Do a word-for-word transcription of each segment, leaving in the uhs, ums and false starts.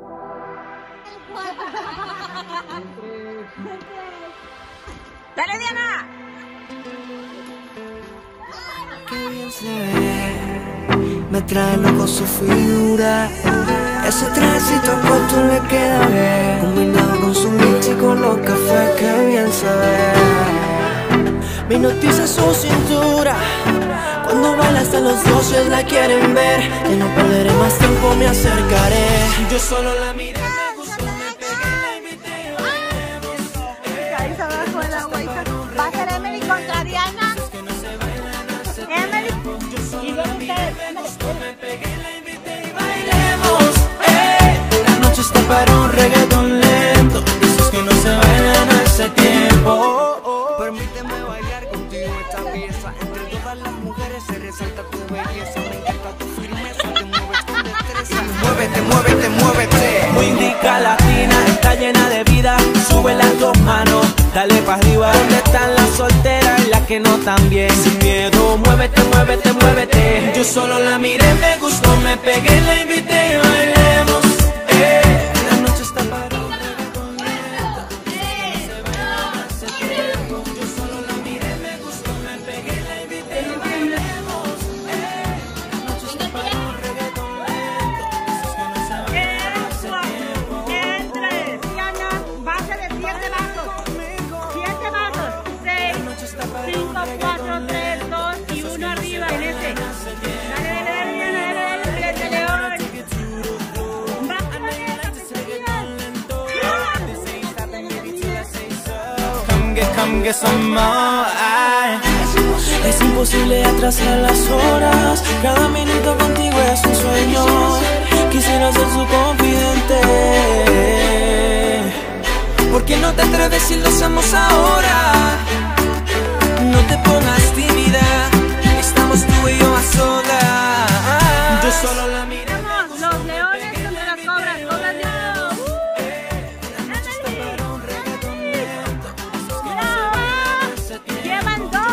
¡Dale, Diana! Qué bien se ve, me trae loco su figura. Ese trajecito corto le queda bien, combinado con su mix y con los cafés, que bien se ve. Me hipnotiza su cintura, cuando baila hasta los dioses la quieren ver. Y no perderé más tiempo, me acercaré. Yo solo la miré, me gustó, me pegué, la invité, bailemos. Caíste abajo del agua, hija. Va a ser Emily contra Diana. Emily. Y luego ustedes. Me pegué, la invité y bailemos. Eh, la noche está para un reggaetón lento, esos que no se bailan hace tiempo. Permíteme bailar contigo esta pieza. Entre todas las mujeres se resalta tu belleza. Me encanta tu firmeza, te mueves con destreza. Muévete, muévete, muévete. Muy indica latina, está llena de vida. Sube las dos manos, dale pa' arriba. ¿Dónde están las solteras y las que no tan bien? Sin miedo, muévete, muévete, muévete. Yo solo la miré, me gustó, me pegué, la invité y bailemos. Eh, la noche está para un reggaetón lento, se baila hace tiempo. Yo solo la miré, me gustó, me pegué, la invité y bailemos. Eh, la noche está para un reggaetón lento, esos que no se bailan hace tiempo. Entre Diana, base de siete vasos. Siete vasos. Seis, cinco, cuatro, tres, dos y uno arriba en ese. Dale, dale, dale, Diana, dale, dale, dale, de león. Come get, come get some more. Ay. Es imposible atrasar las horas, cada minuto contigo es un sueño. Quisiera ser su confidente. ¿Por qué no te atreves y lo hacemos ahora? No te pongas tímida, estamos tú y yo a solas. Yo solo la miré. Vamos, los leones contra las cobras. Cobras de oro. Llevan dos.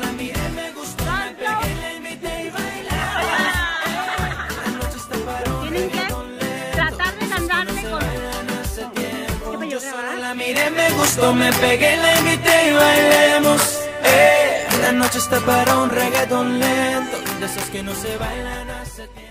Tienen que tratar de ganarme con... Yo solo la miré, me gustó, me pegué, la invité y bailemos. Eh, la noche está para un reggaetón lento, de esos que no se bailan hace tiempo.